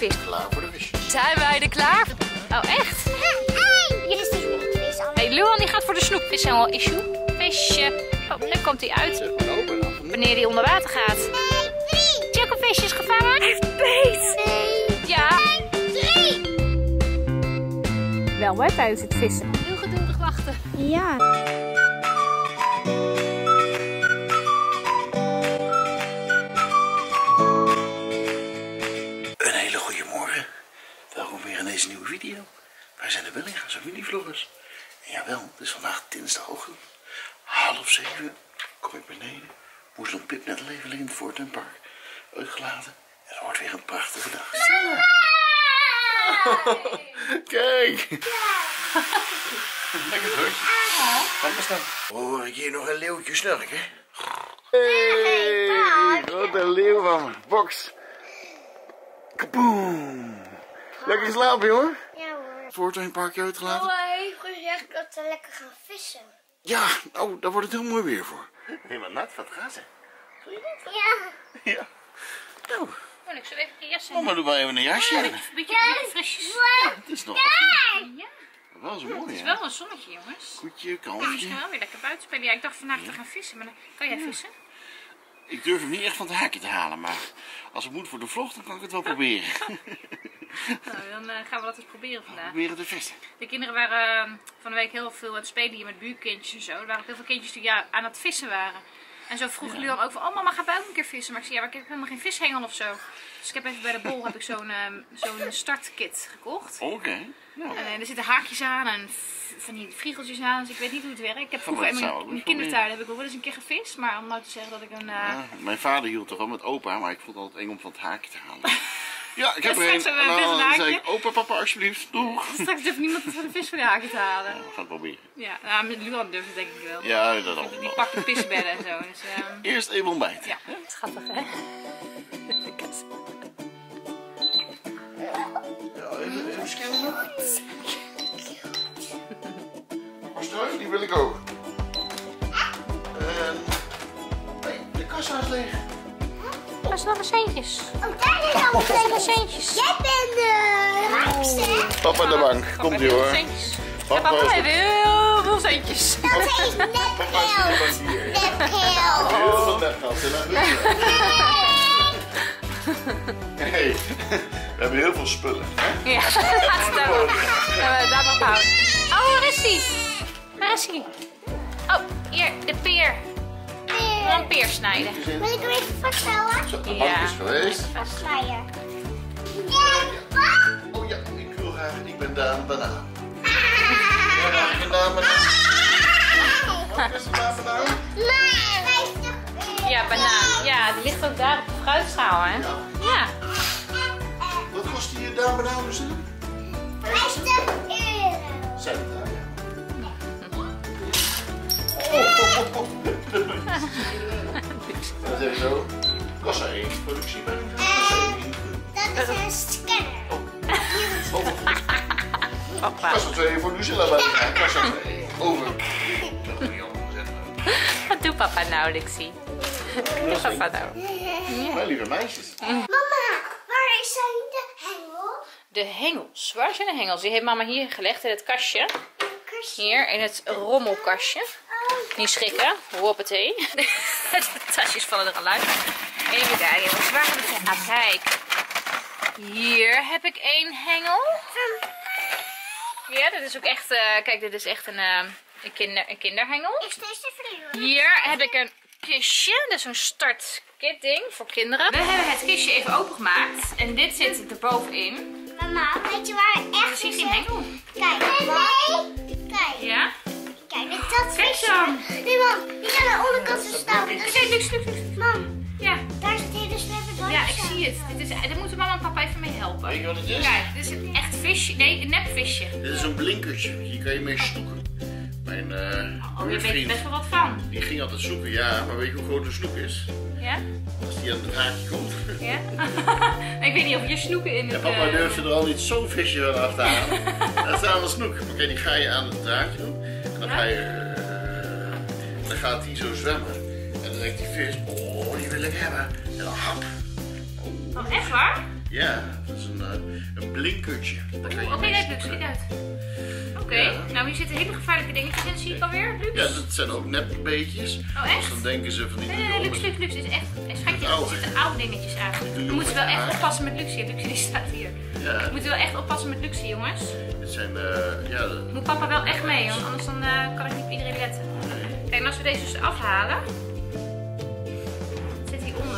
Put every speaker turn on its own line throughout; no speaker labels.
vis.
Klaar voor de visjes.
Zijn wij er klaar? Oh, echt?
Hier is de vis.
Hey, Luan die gaat voor de snoep. Is helemaal issue. Visje. Oh, nu komt hij uit.
Zet maar open dan.
Wanneer hij onder water gaat. Chocofisjes gevangen. Hij heeft beet. Ja.
3.
Wel hè, tijdens het vissen. Heel geduldig wachten.
Ja.
Een hele goede morgen. Welkom weer in deze nieuwe video. Wij zijn de Bellinga's familievloggers. En jawel, het is vandaag dinsdagochtend. 6:30 kom ik beneden. Moesel Pip net levendig in het Voortuinpark uitgelaten. En het wordt weer een prachtige dag. Kijk! Lekker druk. Kijk maar staan. Hoor ik hier nog een leeuwtje snurken? Hey, wat een leeuw van me. Box. Kaboom. Lekker slapen, hoor.
Ja hoor.
Voortuinparkje uitgelaten.
Hoi, goed zeg dat we lekker gaan vissen.
Ja, nou, daar wordt het heel mooi weer voor. Helemaal nat, wat gaat ze?
Ja.
Ja. Nou,
Oh, ik zal even een jas
mama, doe maar even een jasje.
Een beetje frisjes.
Het is nog
Ja,
wel zo mooi,
het is
hè?
wel een zonnetje, jongens.
Koetje,
Ik kan
kalfje.
misschien wel weer lekker buiten spelen. Ja, ik dacht vandaag te gaan vissen, maar dan kan jij vissen?
Ik durf hem niet echt van het haakje te halen, maar als het moet voor de vlog, dan kan ik het wel proberen.
Nou, dan gaan we dat eens proberen vandaag.
Proberen te vissen.
De kinderen waren van de week heel veel aan het spelen hier met buurkindjes en zo. Er waren ook heel veel kindjes die aan het vissen waren. En zo vroeg Luan ook van, oh mama, ga bij ook een keer vissen. Maar ik zei, ja, maar ik heb helemaal geen vishengel of zo. Dus ik heb even bij de bol zo'n startkit gekocht.
Oké. Nou,
En er zitten haakjes aan en van die vriegeltjes aan, dus ik weet niet hoe het werkt. Ik heb vroeger
dat
in
zou ik
mijn
eens
kindertuin heb ik ook wel eens een keer gevist. Maar om nou te zeggen dat ik een...
ja, mijn vader hield toch wel met opa, maar ik vond het altijd eng om van het haakje te halen. Ja, ik heb er
straks
een.
hebben we een
En dan
vishaakje.
zei ik, opa, papa, alsjeblieft, doeg.
Straks durft niemand het voor de vis voor de haken te halen.
Nou, we gaan het proberen.
Ja, nou, met Luan durft het denk ik wel.
Ja, dat al.
Die pakt de pisbedden en zo. Dus,
Eerst even ontbijten.
ja, schattig hè?
Ja, even scannen. Strui, die wil ik ook. En... Nee, de kassa is leeg.
Dat is nog een centjes.
Oh, daar is al
Dat zijn centjes.
Jij bent de rijkste.
Papa de bank, komt ie hoor.
Centjes.
Papa
Papa
is
heeft heel veel centjes.
Dat is net heel. Net heel.
heel veel nepgeld. Hey, we hebben heel veel spullen. Hè?
Ja, laat het daar nog houden. Oh, waar is hij? Waar is hij? Oh, hier, de peer. We gaan een peer snijden.
Wil ik hem even vasthouden?
Zo, de
Ja.
bank is geweest.
Vastglijden. Ja, wat?
Oh ja, ik wil graag, ik ben Daan Banaan. Ja, ik ben Daan Banaan. Wat is het Daan Banaan?
Maar, 50
Ja, banaan. Ja, die ligt ook daar op de fruitschaal, hè? Ja.
Wat kost die Daan Banaan dus?
50 euro.
Zijn het daar, ja. Oh. Dat is even zo. Kassa 1, productie bij de kassa 1.
Dat is een scanner.
Papa.
Kassa 2 voor Lucilla bij de kassa 2. Over. Dat moet je allemaal zeggen.
Wat doet papa nou, Lixie? Wat doet papa nou?
Mijn lieve meisjes.
Mama, waar zijn de hengel?
De hengels. Waar zijn de hengels? Die heeft mama hier gelegd in het kastje. Hier, in het rommelkastje. Niet schrikken. Hoppatee. De tasjes vallen er al uit. Even kijken, jongens. Waar heb ik ze? Ah, kijk. Hier heb ik 1 hengel. Ja, dit is ook echt... kijk, dit is echt een kinderhengel.
Is deze vrienden?
Hier heb ik een kistje. Dat is zo'n startkit ding voor kinderen. We hebben het kistje even opengemaakt. En dit zit er bovenin.
Mama, weet je waar
Je
echt
ziet
is?
geen hengel.
Kijk, nee. Kijk.
Ja?
Kijk, dat
Kijk
visje.
dan.
Nee, mam, die aan de onderkant zo staan.
Kijk, Lux.
Mam,
Ja.
daar zit hele slimme dwars.
Ja, ik zie het. Daar moeten mama en papa even mee helpen.
Weet je wat het is?
Kijk, dit is een echt visje. Nee, een nepvisje.
Dit is een blinkertje. Hier kan je mee snoeken. Mijn
Oh, je weet er
vriend,
best wel wat van.
die ging altijd snoeken. Ja, maar weet je hoe groot een snoek is?
Ja?
Als die aan het haakje komt.
Ja? Ik weet niet of je snoeken in
Ja,
het...
papa durfde er al niet zo'n visje wel af te halen. Dat is aan een snoek. Oké, die ga je aan het draadje doen. En dan ga je... dan gaat hij zo zwemmen. En dan denkt die vis, oh, die wil ik hebben. En dan hap.
Oh, echt waar?
Ja, dat is een blinkertje.
Oké, kijk Lux, kijk uit. Oké, nou hier zitten hele gevaarlijke dingetjes in, zie ik alweer, Lux.
Ja, dat zijn ook nepbeetjes.
Oh, echt?
Dus dan denken ze van die...
Nee, Lux, dit is echt... Schatje, er zitten oude dingetjes aan. We moeten wel echt oppassen met Luxie. Luxie die staat hier.
Ja.
We moeten wel echt oppassen met Luxie, jongens.
Dit zijn,
Moet papa wel echt mee, want anders dan, kan ik niet op iedereen letten.
Nee.
Kijk, en als we deze dus afhalen... Zit hij onder.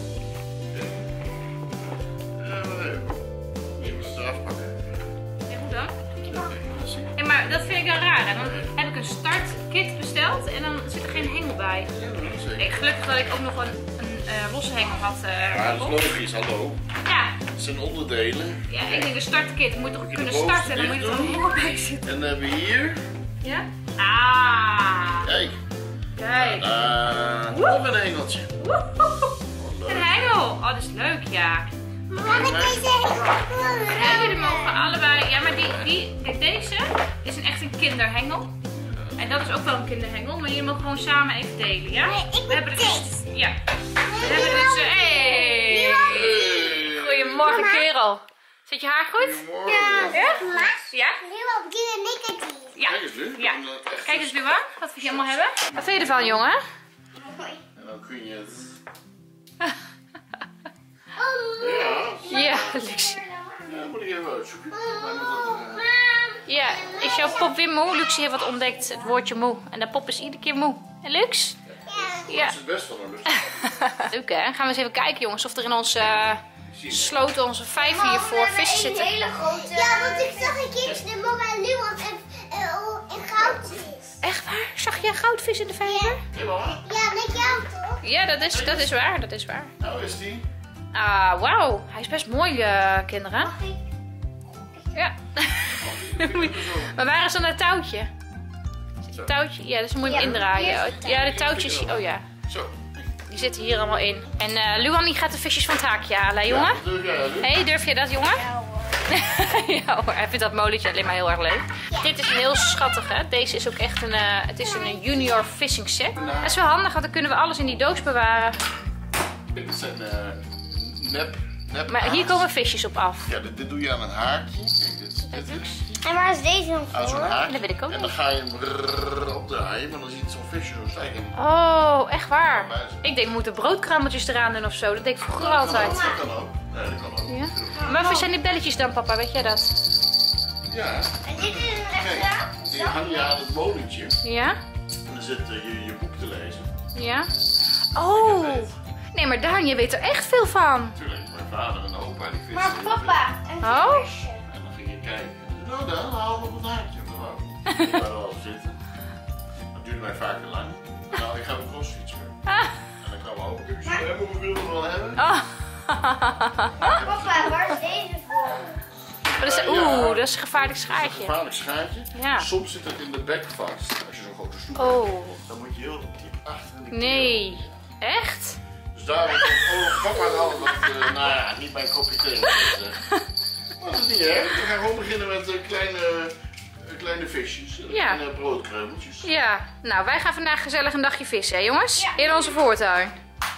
Je moet het eraf pakken.
Ja, hoe dan? Hey, maar dat vind ik wel raar. En dan heb ik een startkit besteld en dan zit er geen hengel bij. Nee, gelukkig dat ik ook nog een losse hengel had.
Maar dat is logisch, hallo.
Ja.
Het zijn onderdelen.
Ja, ik denk een startkit. Je moet toch
Moet je
kunnen
de bovenste
starten en dan moet je er
dicht
een
doen?
hengel bij zitten.
En dan hebben we hier,
Ja? Ah.
kijk,
Kijk.
nog een hengeltje.
Een hengel. Oh, dat is leuk, ja.
Mag ik deze?
Ja, jullie mogen allebei. Ja, maar deze is echt een kinderhengel. En dat is ook wel een kinderhengel, maar jullie mogen gewoon samen even delen, ja?
Nee, ik
We hebben er
moet
dus. Ja. We hebben er dus. Hey! Goedemorgen, kerel. Zit je haar goed?
Goedemorgen.
Ja?
Maar,
Ja?
nu op die negatief.
Ja.
Kijk eens, Lu.
Ja.
Dan echt
Kijk eens, Luwa. Wat we hier allemaal hebben. Wat vind je ervan, jongen?
En dan kun je het... Ja,
Ja, Luxie.
ja, moet ik even uitzoeken.
Ja, is jouw pop weer moe? Luxie heeft wat ontdekt, het woordje moe. En de pop is iedere keer moe. En Lux? Ja.
Dat is het best van hem.
Leuk hè? Gaan we eens even kijken jongens of er in onze sloot, onze vijver hiervoor vissen zitten.
hele grote. Ja, want ik zag een keer de mama en Luan en goudvis.
Echt waar? Zag jij goudvis in de vijver?
Hé mama,
Ja, met jou toch?
Ja, dat is waar, dat is waar.
nou is die.
Ah, wauw. Hij is best mooi, kinderen. Ja. Maar waar is dan het touwtje? Het touwtje? Ja, dus dan moet je hem indraaien. Ja, de touwtjes. Oh ja.
Zo.
Die zitten hier allemaal in. En Luan die gaat de visjes van het haakje halen, hè, jongen?
Ja, dat durf jij, Lu.
Hé, durf je dat, jongen? Ja hoor, hij vindt dat molentje alleen maar heel erg leuk. Dit is een heel schattig, hè. Deze is ook echt het is een junior fishing set. Dat is wel handig, want dan kunnen we alles in die doos bewaren.
Dit zijn nep.
Maar hier komen visjes op af.
Ja, dit doe je aan een haakje. Kijk, dit is
En waar is deze dan
aan zo'n
voor?
haakje.
Dat weet ik ook
En
niet.
dan ga je hem opdraaien, maar dan ziet zo'n visje zo stijgen.
Oh, echt waar? Ik denk, we moeten broodkrammeltjes eraan doen of zo. Dat deed ik vroeger altijd.
Dat kan ook. Nee, dat kan ook.
Ja? Maar wat zijn die belletjes dan, papa? Weet jij dat?
Ja,
En dit is een
kijk.
extra.
Die hang je aan het molentje.
Ja?
En dan zit je boek te lezen.
Ja? Oh! Nee, maar Daan, je weet er echt veel van.
Natuurlijk, mijn vader en opa die vissen.
Maar
heel veel.
papa, een
Oh?
visje.
En dan ging je kijken. Nou dan, haal we op het haakje. Ik wou er al zitten. Dat duurde mij vaak te lang. Nou, ik ga op crossfietsen. En dan kan we ook. Hoeveel willen we wel hebben?
Oh.
Papa, waar is deze voor?
Wat is dat? Oeh, dat is een gevaarlijk schaartje.
Gevaarlijk schaartje.
Ja.
Soms zit het in de bek vast. Als je zo'n grote stoep
Oh.
hebt, dan moet je heel diep achter in de
Nee. Echt?
Dus daarom komt papa al dat, nou ja, niet mijn kopje thee. Maar dat is niet erg. We gaan gewoon beginnen met kleine visjes.
Ja.
En broodkreumeltjes.
Ja. Nou, wij gaan vandaag gezellig een dagje vissen, hè jongens? In onze voortuin.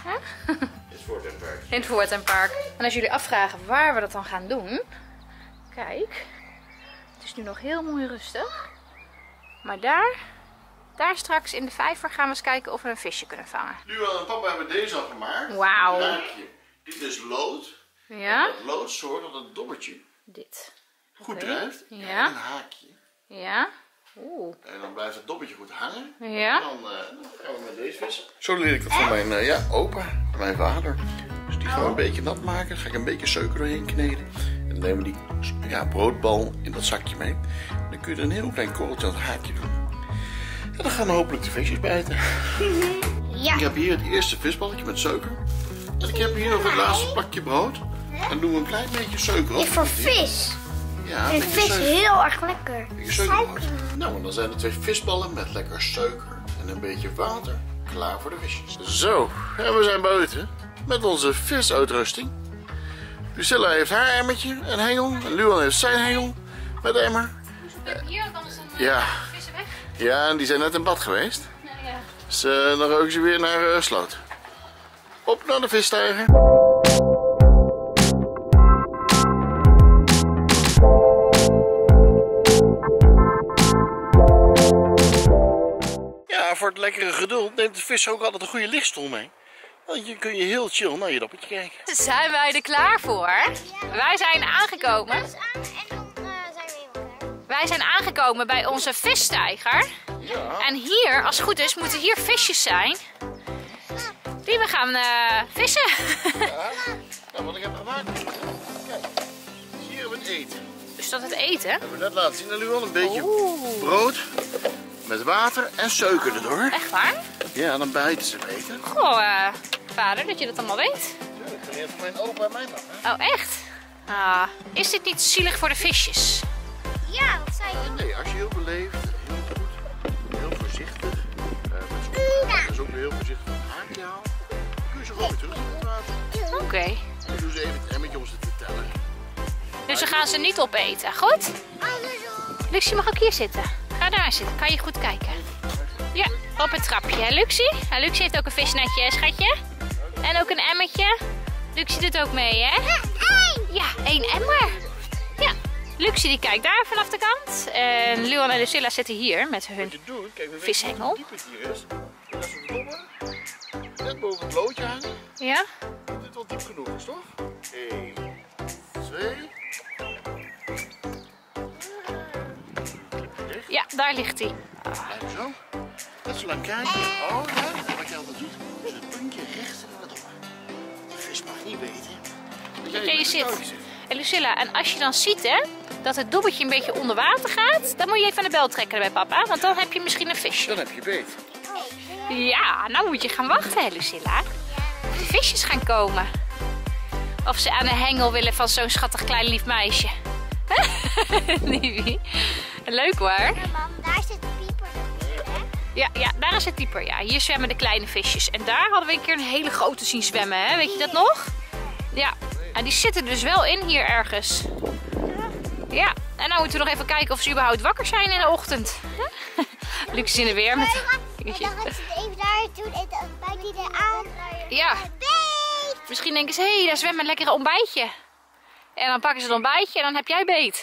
Is voor het park.
In het voortuinpark. En als jullie afvragen waar we dat dan gaan doen. Kijk. Het is nu nog heel mooi rustig. Maar daar straks in de vijver gaan we eens kijken of we een visje kunnen vangen.
Luan en papa hebben deze al gemaakt.
Wauw.
Een haakje. Dit is lood.
Ja?
Dat lood zorgt dat het dobbeltje
Dit.
goed
Oké.
drijft.
Ja.
En een haakje.
Ja. Oeh.
En dan blijft het dobbeltje goed hangen.
Ja.
En dan gaan we met deze vissen. Zo leer ik dat van mijn opa, van mijn vader. Dus die gaan we een beetje nat maken. Dan ga ik een beetje suiker doorheen kneden. En dan nemen we die broodbal in dat zakje mee. En dan kun je er een heel klein korreltje aan het haakje doen. En dan gaan hopelijk de visjes bijten.
Ja.
Ik heb hier het eerste visballetje met suiker. En ik heb hier nog het laatste plakje brood. En doen we een klein beetje suiker op.
Voor vis.
Ja,
Ik
een
vind
beetje
vis
suiker.
heel erg lekker.
Een beetje suikerbrood. Nou, en dan zijn er 2 visballen met lekker suiker en een beetje water. Klaar voor de visjes. Zo, en we zijn buiten met onze visuitrusting. Lucilla heeft haar emmertje en hengel. En Luan heeft zijn hengel met emmer.
Hier, want anders dan
Ja.
vissen weg.
Ja, en die zijn net in bad geweest.
Ja.
Dus dan roken ze weer naar sloot. Op naar de visstijger. voor het lekkere geduld neemt de vis ook altijd een goede lichtstoel mee. Dan kun je heel chill naar je doppertje kijken.
Zijn wij er klaar voor? Wij zijn aangekomen.
En dan zijn we helemaal klaar.
Wij zijn aangekomen bij onze vissteiger.
Ja.
En hier, als het goed is, moeten hier visjes zijn. Die we gaan vissen.
Ja. Nou, wat ik heb gemaakt. Kijk, hier hebben we het eten.
Dus dat het eten?
Hebben we net laten zien aan Luan. Een beetje brood met water en suiker erdoor.
Echt waar?
Ja, dan bijten ze beter.
Goh, vader, dat je dat allemaal weet.
Tuurlijk, dat heeft mijn opa en mijn mama.
Oh, echt? Ah, is dit niet zielig voor de visjes?
Ja, wat zei je?
Nee, als je heel beleefd, heel goed, heel voorzichtig, met zo'n dus ook weer heel voorzichtig een haakje haalt, kun je ze gewoon weer terug in het water.
Oké.
Dan doen ze even het emmetje om ze te tellen.
Dus we gaan ze niet opeten, goed?
Andersom.
Luxie mag ook hier zitten. Ga daar zitten, kan je goed kijken. Ja, op het trapje, hè Luxie? En Luxie heeft ook een visnetje, hè, schatje? En ook een emmertje. Luxie doet ook mee, hè? Ja, 1 emmer. Ja, Luxie die kijkt daar vanaf de kant. En Luan en Lucilla zitten hier met hun
Wat je doet, kijk, we
vishengel.
weten hoe diep het hier is. En als we dommen, net boven het loodje hangen,
Ja?
dat dit wel diep genoeg is, toch? 1, 2.
Ja, daar ligt hij.
Blijf zo. Net zo lang kijken. Oh ja, en wat je altijd doet, is het puntje rechts naar de dommer. De vis mag niet weten dat jij
Ja, je
in
zit.
het touwtje zit.
En Lucilla, en als je dan ziet, hè, dat het dobbeltje een beetje onder water gaat, dan moet je even aan de bel trekken bij papa, want dan heb je misschien een visje.
Dan heb je beet.
Ja, nou moet je gaan wachten, hè, Lucilla. Of de visjes gaan komen. Of ze aan de hengel willen van zo'n schattig klein lief meisje. Nieuwie. Leuk hoor.
Ja, mam, daar zit de pieper.
Ja, daar is het dieper. Ja, hier zwemmen de kleine visjes. En daar hadden we een keer een hele grote zien zwemmen, hè? Weet je dat nog? Ja, en die zitten dus wel in hier ergens. Ja, en nou moeten we nog even kijken of ze überhaupt wakker zijn in de ochtend. Luc is in de weer met...
En dan gaat ze het even daar doen en dan buit hij eraan.
Ja,
Beet!
misschien denken ze, hé, daar zwemt een lekkere ontbijtje. En dan pakken ze het ontbijtje en dan heb jij beet.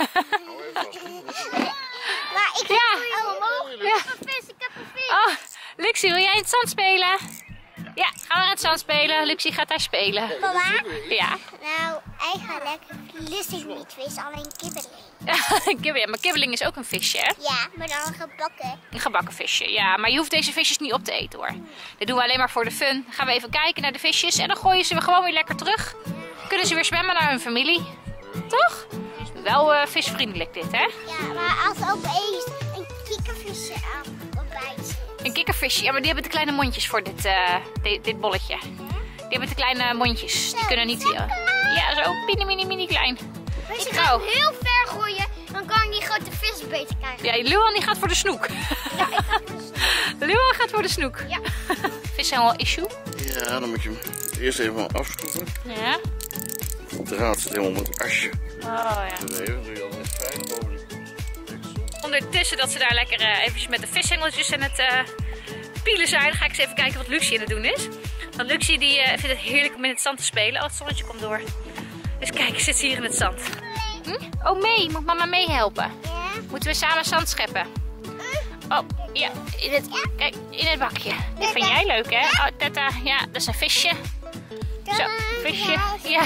Maar ik heb
Ja. Ja.
een vis, ik heb een vis.
Oh, Luxie, wil jij in het zand spelen? Ja, gaan we naar het zand spelen. Luxie gaat daar spelen.
Mama?
Ja.
Nou, eigenlijk lust ik niet vis, alleen kibbeling.
Ja, maar kibbeling is ook een visje, hè?
Ja, maar dan gebakken.
Een gebakken visje, ja. Maar je hoeft deze visjes niet op te eten, hoor. Dit doen we alleen maar voor de fun. Dan gaan we even kijken naar de visjes en dan gooien ze weer gewoon weer lekker terug. Kunnen ze weer zwemmen naar hun familie. Toch? Wel visvriendelijk dit, hè?
Ja, maar als ook eens een kikkervisje aan ontbijt zit.
Een kikkervisje, ja, maar die hebben te kleine mondjes voor dit bolletje. Die hebben te kleine mondjes. Die kunnen niet... ja, zo mini klein.
Als je
Oh.
gaat heel ver gooien, dan kan je die grote vis beter krijgen.
Ja, Luan die gaat voor de snoek. Luan gaat voor de snoek.
Ja.
Vishengel issue.
Ja, dan moet je hem eerst even afschroeven.
Ja.
De draad zit helemaal met het asje.
Oh ja.
Dan doe je al net fijn boven de deksel.
Ondertussen dat ze daar lekker eventjes met de vishengeltjes aan het pielen zijn, ga ik eens even kijken wat Luxie aan het doen is. Want Luxie die vindt het heerlijk om in het zand te spelen. Oh, het zonnetje komt door. Dus kijk, zit ze hier in het zand. Oh, moet mama meehelpen?
Ja.
Moeten we samen zand scheppen? Oh, ja, kijk, in het bakje. Dit vind jij leuk, hè? Oh, tata, ja, dat is een visje. Zo, visje, ja.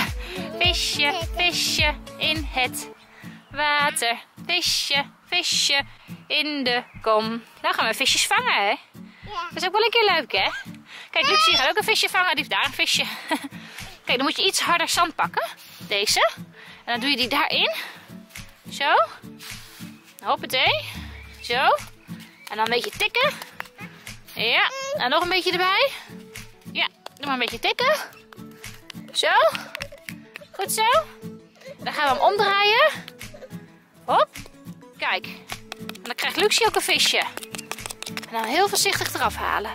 Visje in het water. Visje in de kom. Nou gaan we visjes vangen, hè?
Ja.
Dat is ook wel een keer leuk, hè? Kijk, Luxie gaat ook een visje vangen. Die heeft daar een visje. Kijk, dan moet je iets harder zand pakken. Deze. En dan doe je die daarin. Zo. Hoppatee. Zo. En dan een beetje tikken. Ja. En nog een beetje erbij. Ja. Doe maar een beetje tikken. Zo. Goed zo. Dan gaan we hem omdraaien. Hop. Kijk. En dan krijgt Luxie ook een visje. En dan heel voorzichtig eraf halen.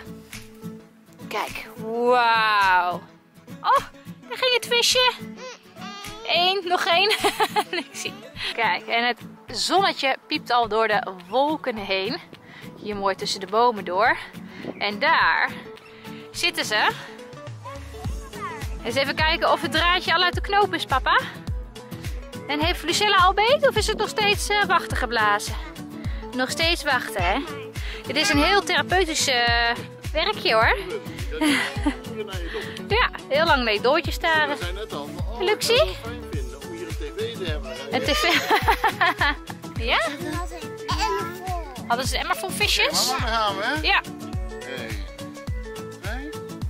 Kijk. Wauw. Oh, daar ging het visje. 1, nog 1. Luxie. Kijk, en het zonnetje piept al door de wolken heen. Hier mooi tussen de bomen door. En daar zitten ze. Eens even kijken of het draadje al uit de knoop is, papa. En heeft Lucilla al beet of is het nog steeds wachten geblazen? Nog steeds wachten, hè? Dit is een heel therapeutisch werkje hoor. Ja, heel lang naar je doortje staren. Luxie? Een tv. Ja? Hadden ze een emmer vol visjes?
Maar waar gaan we, hè?
Ja.
1, 2.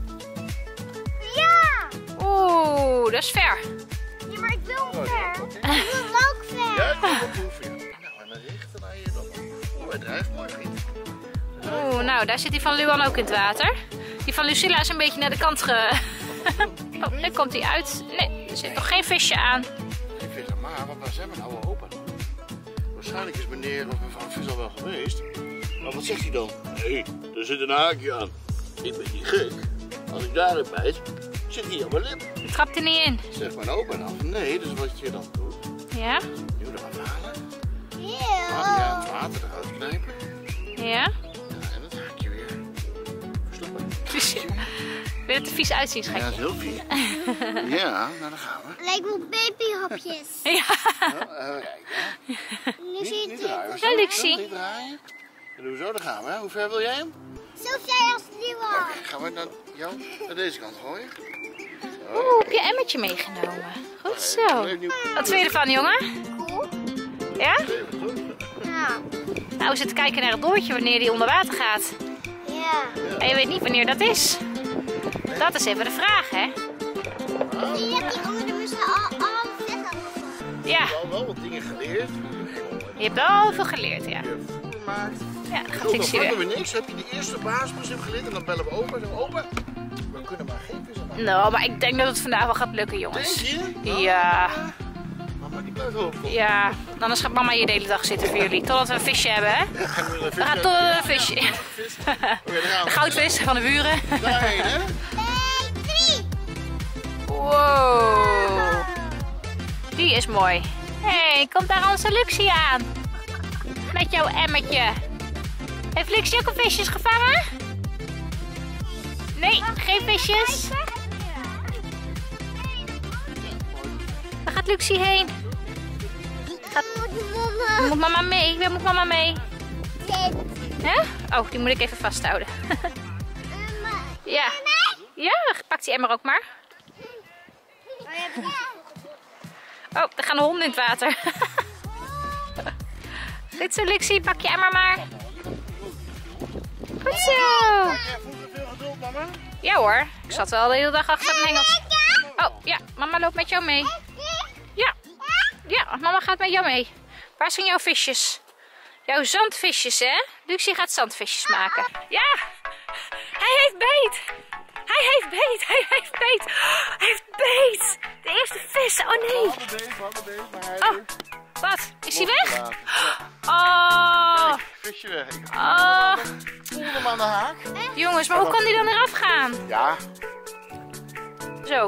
Ja!
Oeh, dat is ver.
Ja, maar ik wil ver. Ik wil ook ver.
Ja, ik wil ook heel ver. Nou, en dan richten naar je dan. Oeh, hij drijft mooi, vriend.
Oeh, nou, daar zit die van Luan ook in het water. Die van Lucilla is een beetje naar de kant Oh, daar komt hij uit. Nee, er zit nog geen visje aan.
Geen vis aan maar, want waar zijn we nou open? Waarschijnlijk is meneer of mevrouw vis al wel geweest. Maar wat zegt hij dan? Hé, er zit een haakje aan. Ik ben niet gek. Als ik daarin bijt, zit hij aan mijn lip.
Trapt er niet in.
Zegt mijn opa dan. Nee, dus wat je dan doet.
Ja?
Je moet hem afhalen.
Eeuw.
Ja, het water eruit knijpen.
Ja?
Ja, en dat haakje weer verstoppen.
Wil je het er vies uitzien,
Ja,
schatje?
dat is heel vies. Ja, nou dan gaan we.
Lijkt me babyhapjes.
Ja.
Ja, kijk, hè.
Nu zie je
Niet
het.
draaien.
Ja, Luxie.
Niet draaien. Dan doen we zo, dan gaan we. Hè. Hoe ver wil jij hem?
Zo ver als die was.
Oké, gaan we naar jou naar deze kant gooien.
Oeh, heb je emmertje meegenomen? Goed zo. Wat vind je ervan, jongen?
Cool.
Ja?
Ja.
Nou, we zitten kijken naar het doortje wanneer die onder water gaat.
Ja.
En je weet niet wanneer dat is. Dat is even de vraag, hè?
Die hebt die onder de mussen al vet aan.
Ja,
Ik heb wel wat dingen geleerd.
je hebt wel veel geleerd, ja.
Gemaakt.
Ja, dan gaat
Dan
Lixie
vangen
weer.
we niks. Heb je de eerste basisprincipe geleerd en dan bellen we opa. Zeggen we, opa, we kunnen maar geen vis aan.
Nou, maar ik denk dat het vandaag wel gaat lukken,
Denk
jongens.
je?
Ja,
Mama, die blijft hopen.
ja. Anders gaat mama hier de hele dag zitten voor jullie. Totdat we een visje hebben, hè? We gaan tot een visje.
Oké, dan gaan
De
we.
goudvis van de buren.
Daarheen, hè?
2, 3.
Wow. Die is mooi. Hé, hey, komt daar onze Luxie aan. Met jouw emmertje. Heeft Luxie ook een visjes gevangen? Nee, geen visjes. Waar gaat Luxie heen?
Mama.
Moet mama mee? Waar moet mama mee?
Dit.
Hè? Oh, die moet ik even vasthouden. Ja. Ja, pak die emmer ook maar. Oh, er gaan de honden in het water. Goed zo, Luxie, pak je emmer maar. Goed zo.
Ja, voel je veel geduld, mama?
Ja hoor, ik zat wel de hele dag achter een hengeltje. Oh, ja, mama loopt met jou mee. Ja, ja, mama gaat met jou mee. Waar zijn jouw visjes? Jouw zandvisjes, hè? Luxie gaat zandvisjes maken. Ja, hij heeft beet. Hij heeft beet, hij heeft beet. Hij heeft beet. De eerste vis, oh nee.
We hadden beet, maar hij
Oh, wat? Is hij weg?
laten.
Oh,
Kijk, visje weg. Ik
oh.
voel hem aan de haak.
Jongens, maar hoe kan die dan eraf gaan?
Ja,
Zo.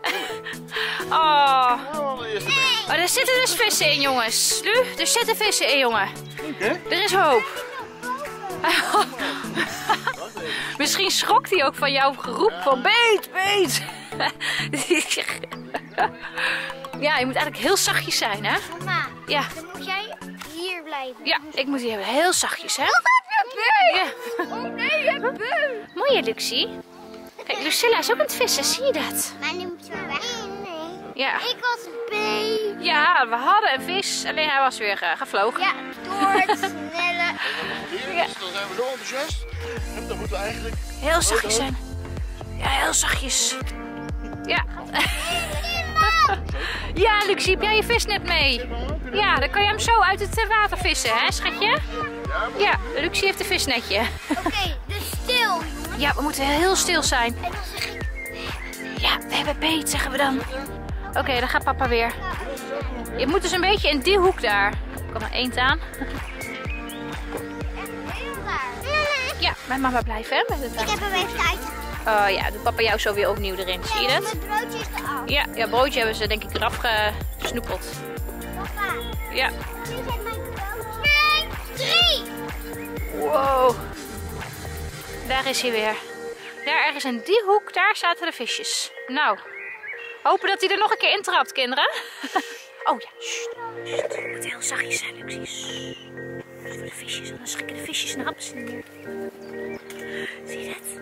Oh.
nou, de eerste beet.
Oh, er zitten dus vissen in, jongens. Lu, er zitten vissen in, jongen.
Leuk, hè?
Er is hoop. Misschien schrok hij ook van jouw geroep van beet, beet. Ja, je moet eigenlijk heel zachtjes zijn, hè?
Mama,
Ja,
dan moet jij hier blijven.
ja, ik moet hier heel zachtjes, hè? Ja.
Oh nee, je hebt beu.
Mooie Luxie. Kijk, Lucilla is ook aan het vissen, zie je dat?
Maar nu moet je weg. Nee.
Ja.
Ik was beu.
Ja, we hadden een vis, alleen hij was weer gevlogen.
Ja, door het snelle.
Ja. Dus dan zijn we zo enthousiast. En dan moeten we eigenlijk...
Heel zachtjes zijn. Ja, heel zachtjes. Ja. Ja, Luxie, heb jij je visnet mee? Ja, dan kan je hem zo uit het water vissen, hè, schatje? Ja, Luxie heeft een visnetje.
Oké, dus stil.
Ja, we moeten heel stil zijn.
En dan zeg ik.
Ja, we hebben beet, zeggen we dan. Oké, dan gaat papa weer. Je moet dus een beetje in die hoek daar. Er komt er eend aan.
Heel raar.
Ja, met mama blijven, hè? Met het
Ik heb hem even uit.
Oh ja, doet papa jou zo weer opnieuw erin. Zie je dat?
Mijn broodje is eraf.
Ja, ja, broodje hebben ze denk ik eraf gesnoepeld.
Papa,
Ja.
nu zit mijn broodje. 2, 3.
Wow. Daar is hij weer. Daar ergens in die hoek, daar zaten de visjes. Nou, hopen dat hij er nog een keer intrapt, kinderen. Oh ja, sst. Het moet heel zachtjes zijn, Luxie. voor de visjes. En dan schrikken de visjes en happen ze niet meer. Zie je dat?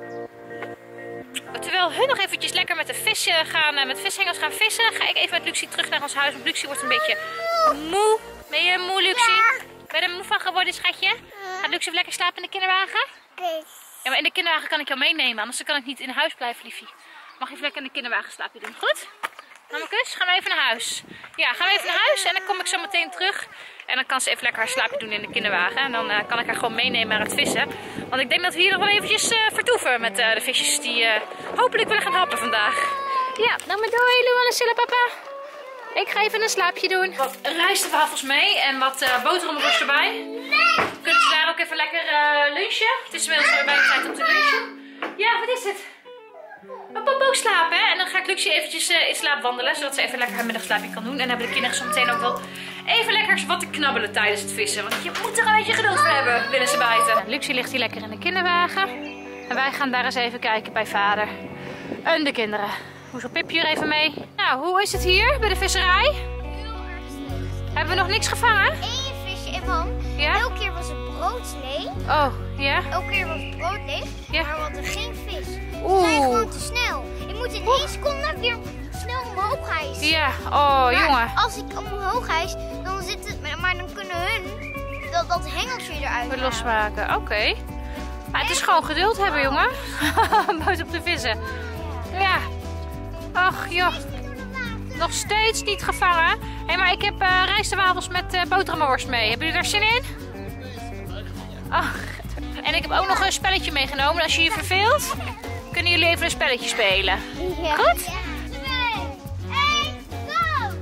Terwijl hun nog eventjes lekker met de vissen gaan, met vishengels gaan vissen, ga ik even met Luxie terug naar ons huis. Want Luxie wordt een beetje moe. Ben je moe, Luxie?
Ja.
Ben je er moe van geworden, schatje? Gaat Luxie even lekker slapen in de kinderwagen? Ja, maar in de kinderwagen kan ik jou meenemen, anders kan ik niet in huis blijven, liefie. Mag even lekker in de kinderwagen slapen doen, goed? Mamakus, gaan we even naar huis. Ja, gaan we even naar huis en dan kom ik zo meteen terug. En dan kan ze even lekker haar slaapje doen in de kinderwagen. En dan kan ik haar gewoon meenemen naar het vissen. Want ik denk dat we hier nog wel eventjes vertoeven met de visjes die hopelijk willen gaan happen vandaag. Ja, nou maar doei, Luan en Silla, papa. Ik ga even een slaapje doen. Wat rijstwafels mee en wat boterhammenworst erbij. Kunnen ze daar ook even lekker lunchen. Het is inmiddels weer bijna tijd om te lunchen. Ja, wat is het? Popo slapen, hè? En dan ga ik Luxie eventjes in slaap wandelen, zodat ze even lekker haar middagslaapje kan doen. En dan hebben de kinderen zo meteen ook wel even lekker wat te knabbelen tijdens het vissen. Want je moet er een beetje geduld voor hebben, willen ze buiten. Luxie ligt hier lekker in de kinderwagen. En wij gaan daar eens even kijken bij vader en de kinderen. Hoe zal Pipje hier even mee? Nou, hoe is het hier bij de visserij?
Heel erg slecht.
Hebben we nog niks gevangen?
Eén visje en mam.
Ja?
Elke keer was het brood leeg.
Oh, ja?
Elke keer was het brood leeg.
Ja.
Maar we hadden geen vis. We
Oeh.
zijn gewoon te snel. Ik moet in 1 seconde weer snel omhoog hijsen.
Ja, oh
Maar
jongen.
als ik omhoog hijs, dan zit het... Maar dan kunnen hun dat hengeltje eruit
Weer
halen.
losmaken, oké. Maar het is gewoon geduld hebben, jongen. Boos op de vissen. Ja. Ach, joh. Nog steeds niet gevangen. Hé, maar ik heb rijstwafels met boterhammenworst mee. Hebben jullie daar zin in? Ach. En ik heb ook nog een spelletje meegenomen. Als je je verveelt, kunnen jullie even een spelletje spelen.
Ja.
Goed?
2, 1, go!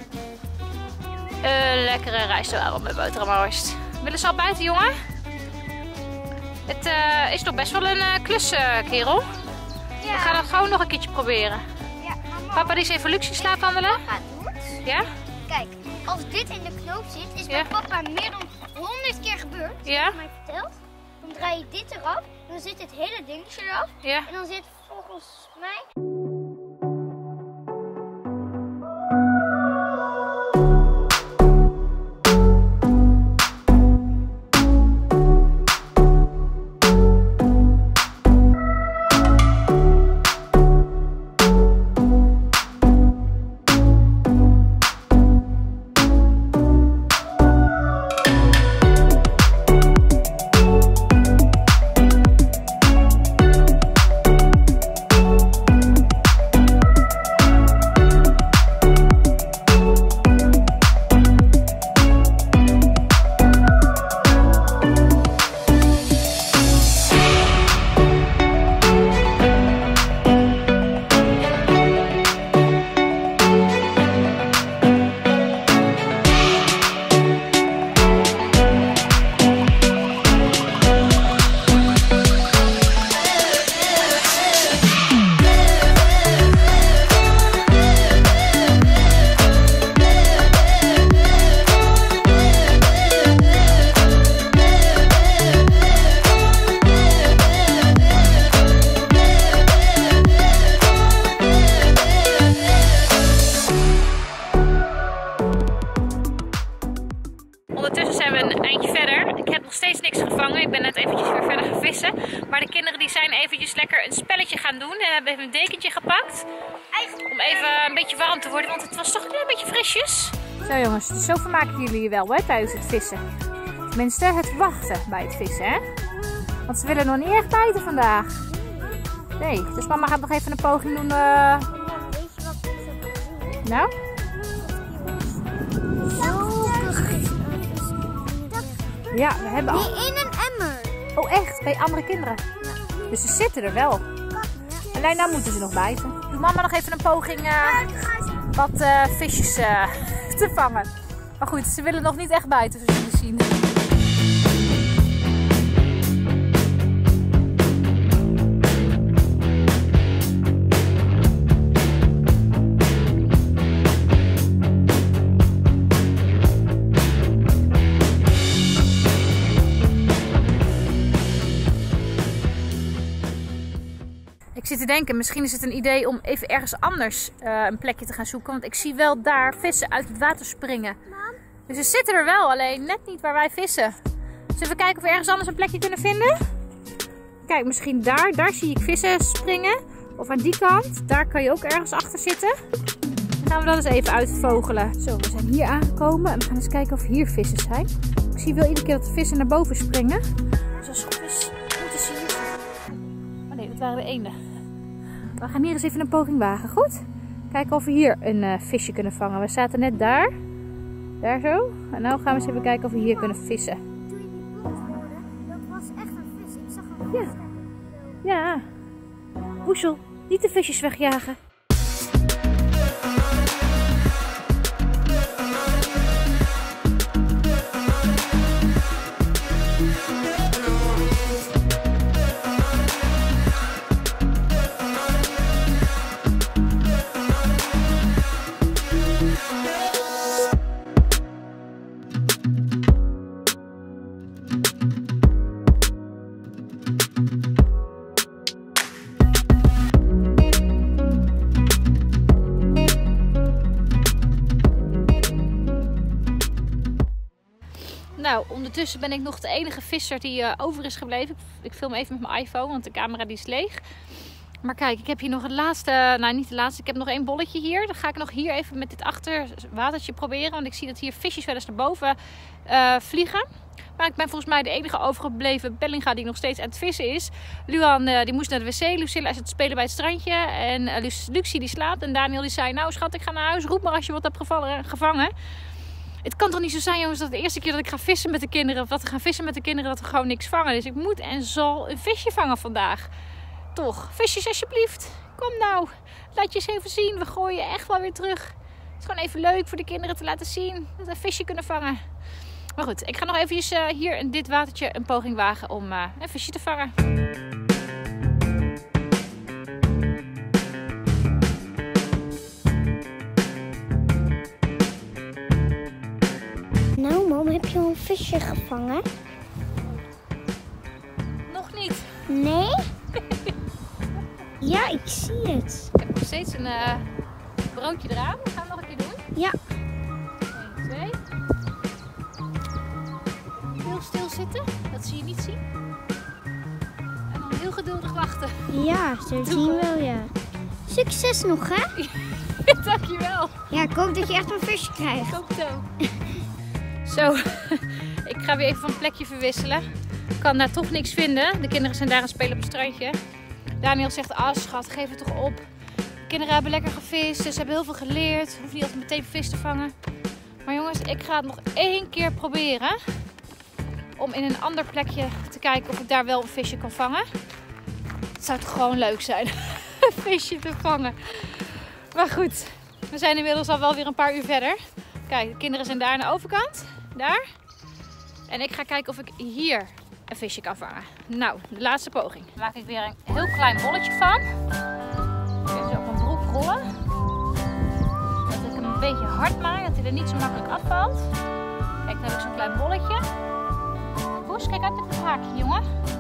Lekkere rijstwafel met boterhammenworst. Willen ze al buiten, jongen? Het is toch best wel een klus, kerel.
Ja.
We gaan het gewoon nog een keertje proberen.
Ja, mama.
Papa die is even Luxie slaapwandelen.
Papa doet.
Ja?
Kijk, als dit in de knoop zit, is
Ja.
bij papa meer dan 100 keer gebeurd.
Ja?
Heeft mij verteld. Dan draai je dit eraf, dan zit het hele dingetje eraf.
Ja.
En dan zit volgens mij...
Ondertussen zijn we een eindje verder. Ik heb nog steeds niks gevangen. Ik ben net eventjes weer verder gaan vissen. Maar de kinderen die zijn eventjes lekker een spelletje gaan doen. En hebben even een dekentje gepakt. Om even een beetje warm te worden, want het was toch een beetje frisjes. Zo jongens, zo vermaken jullie je wel hè, tijdens het vissen. Tenminste, het wachten bij het vissen hè. Want ze willen nog niet echt bijten vandaag. Nee, dus mama gaat nog even een poging doen.
Weet je wat ik zo
Nou? Ja, we hebben al.
Nee, in een emmer.
Oh echt? Bij andere kinderen? Dus ze zitten er wel. Alleen nou moeten ze nog bijten. Doe mama nog even een poging wat visjes te vangen. Maar goed, ze willen nog niet echt bijten, zoals jullie zien. Ik zit te denken, misschien is het een idee om even ergens anders een plekje te gaan zoeken. Want ik zie wel daar vissen uit het water springen.
Mam,
Dus ze zitten er wel, alleen net niet waar wij vissen. Dus even kijken of we ergens anders een plekje kunnen vinden. Kijk, misschien daar. Daar zie ik vissen springen. Of aan die kant. Daar kan je ook ergens achter zitten. Dan gaan we dat eens even uitvogelen. Zo, we zijn hier aangekomen. En we gaan eens kijken of hier vissen zijn. Ik zie wel iedere keer dat de vissen naar boven springen. Dus als het goed is, moeten ze hier zijn. Oh nee, dat waren de eenden. We gaan hier eens even een poging wagen, goed? Kijken of we hier een visje kunnen vangen. We zaten net daar. Daar zo. En nu gaan we eens even kijken of we hier kunnen vissen.
Toen je die blond hoorde, dat was echt een vis. Ik zag hem
Ja. Ja. Hoesel, niet de visjes wegjagen. Nou, ondertussen ben ik nog de enige visser die over is gebleven. Ik film even met mijn iPhone, want de camera die is leeg. Maar kijk, ik heb hier nog het laatste, nou niet de laatste, ik heb nog één bolletje hier. Dan ga ik nog hier even met dit achterwatertje proberen. Want ik zie dat hier visjes wel eens naar boven vliegen. Maar ik ben volgens mij de enige overgebleven Bellinga die nog steeds aan het vissen is. Luan die moest naar de wc, Lucilla is aan het spelen bij het strandje. En Lucie die slaapt en Daniel die zei, nou schat, ik ga naar huis, roep maar als je wat hebt gevangen. Het kan toch niet zo zijn, jongens, dat de eerste keer dat ik ga vissen met de kinderen, of dat we gaan vissen met de kinderen, dat we gewoon niks vangen. Dus ik moet en zal een visje vangen vandaag. Toch, visjes alsjeblieft. Kom nou, laat je eens even zien. We gooien echt wel weer terug. Het is gewoon even leuk voor de kinderen te laten zien dat we een visje kunnen vangen. Maar goed, ik ga nog even hier in dit watertje een poging wagen om een visje te vangen.
Nou, mam, heb je al een visje gevangen?
Nog niet.
Nee? Ja, ik zie het.
Ik heb nog steeds een broodje eraan. We gaan het nog een keer doen.
Ja.
1, 2. Heel stil zitten, dat zie je niet zien. En dan heel geduldig wachten.
Ja, zo zien we wel, ja. Succes nog, hè?
Dankjewel.
Ja, ik hoop dat je echt een visje krijgt.
Ik hoop het ook. Zo, ik ga weer even van plekje verwisselen. Ik kan daar toch niks vinden. De kinderen zijn daar aan het spelen op het strandje. Daniel zegt, schat, geef het toch op. De kinderen hebben lekker gevist, dus ze hebben heel veel geleerd. Hoef niet altijd meteen vis te vangen. Maar jongens, ik ga het nog 1 keer proberen. Om in een ander plekje te kijken of ik daar wel een visje kan vangen. Het zou toch gewoon leuk zijn, een visje te vangen. Maar goed, we zijn inmiddels al wel weer een paar uur verder. Kijk, de kinderen zijn daar aan de overkant. Daar. En ik ga kijken of ik hier een visje kan vangen. Nou, de laatste poging. Dan maak ik weer een heel klein bolletje van. Even zo op mijn broek rollen. Dat ik hem een beetje hard maak, dat hij er niet zo makkelijk afvalt. Kijk, dan heb ik zo'n klein bolletje. Poes, kijk uit met het haakje, jongen.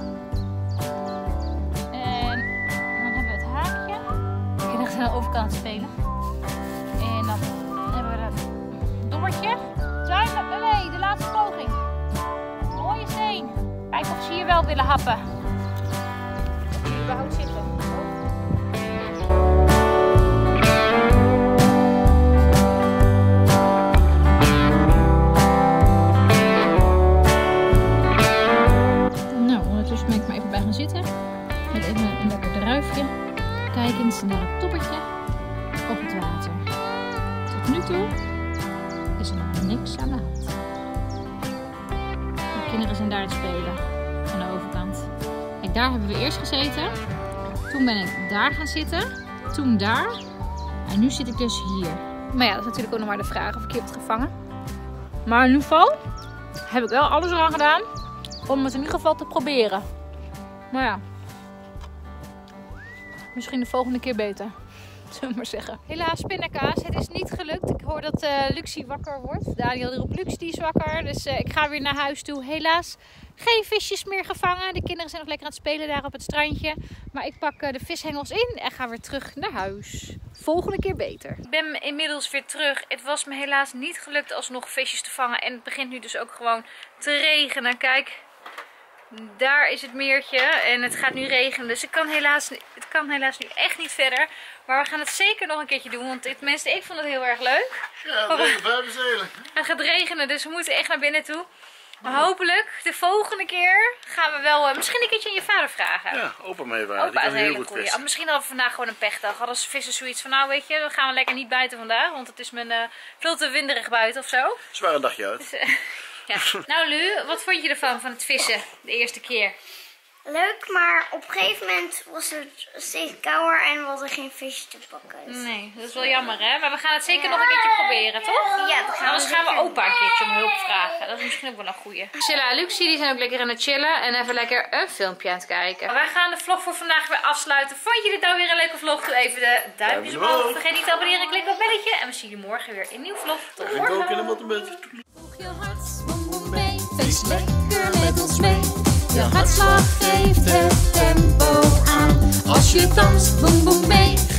En dan hebben we het haakje. De kinderen zijn aan de overkant spelen. En dan hebben we dat dobbertje. Nee, de laatste poging. Mooie steen. Kijken of ze hier wel willen happen. Of die überhaupt zitten. Nou, ondertussen ben ik maar even bij gaan zitten. Met even een lekker druifje. Kijkend naar het toppertje op het water. Tot nu toe is er nog niks aan de hand. De kinderen zijn daar aan het spelen. Aan de overkant. Kijk, daar hebben we eerst gezeten. Toen ben ik daar gaan zitten. Toen daar. En nu zit ik dus hier. Maar ja, dat is natuurlijk ook nog maar de vraag of ik hier heb het gevangen. Maar in ieder geval heb ik wel alles eraan gedaan om het in ieder geval te proberen. Maar ja, misschien de volgende keer beter. zullen we maar zeggen. Helaas pindakaas, het is niet gelukt. Ik hoor dat Luxie wakker wordt. Daniel erop, Luxie die is wakker. Dus ik ga weer naar huis toe. Helaas geen visjes meer gevangen. De kinderen zijn nog lekker aan het spelen daar op het strandje. Maar ik pak de vishengels in en ga weer terug naar huis. Volgende keer beter. Ik ben inmiddels weer terug. Het was me helaas niet gelukt alsnog visjes te vangen. En het begint nu dus ook gewoon te regenen. Kijk, daar is het meertje en het gaat nu regenen. Dus het kan helaas nu echt niet verder. Maar we gaan het zeker nog een keertje doen. Want tenminste, ik vond het heel erg leuk.
Ja,
het gaat regenen, dus we moeten echt naar binnen toe. Maar hopelijk, de volgende keer gaan we wel misschien een keertje aan je vader vragen.
Ja, opa mee waren.
Opa is een hele goeie. Misschien hadden we vandaag gewoon een pechdag. Hadden ze vissen zoiets van, nou weet je, dan gaan we lekker niet buiten vandaag. Want het is veel te winderig buiten of zo.
Zwaar een dagje uit.
Dus, ja. Nou Lu, wat vond je ervan, van het vissen de eerste keer?
Leuk, maar op een gegeven moment was het steeds kouder en we hadden geen visjes te pakken. Dus.
Nee, dat is wel jammer hè. Maar we gaan het zeker nog een keertje proberen, toch?
Ja, dat
Anders gaan we opa een keertje om hulp vragen. Dat is misschien ook wel een goeie. Sheila en Luxie die zijn ook lekker aan het chillen en even lekker een filmpje aan het kijken. Wij gaan de vlog voor vandaag weer afsluiten. Vond je dit nou weer een leuke vlog? Doe even de duimpjes omhoog. Vergeet niet te abonneren, klik op het belletje. En we zien jullie morgen weer in een nieuwe vlog. Tot morgen.
Voeg je hart, boem boem mee. Feest lekker met ons mee. Je hartslag geeft het tempo aan. Als je danst, boem boem mee.